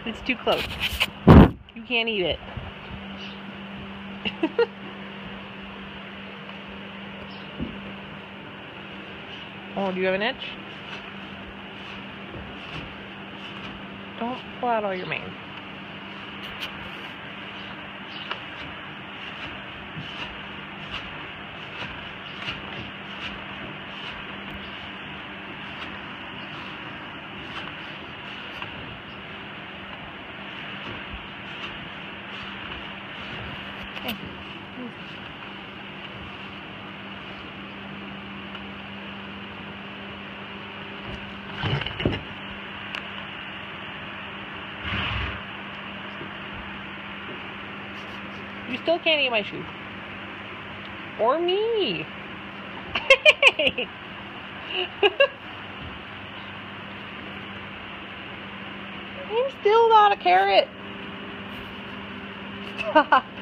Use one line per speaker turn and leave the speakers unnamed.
It's too close. You can't eat it. Oh, do you have an itch? Don't pull out all your mane. Okay. You still can't eat my shoe. Or me. I'm still not a carrot. Stop.